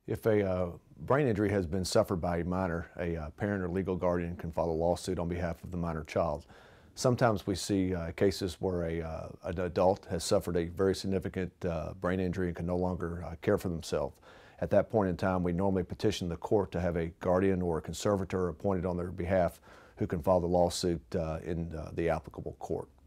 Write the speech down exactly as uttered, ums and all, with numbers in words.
If a uh, brain injury has been suffered by a minor, a uh, parent or legal guardian can file a lawsuit on behalf of the minor child. Sometimes we see uh, cases where a, uh, an adult has suffered a very significant uh, brain injury and can no longer uh, care for themselves. At that point in time, we normally petition the court to have a guardian or a conservator appointed on their behalf who can file the lawsuit uh, in uh, the applicable court.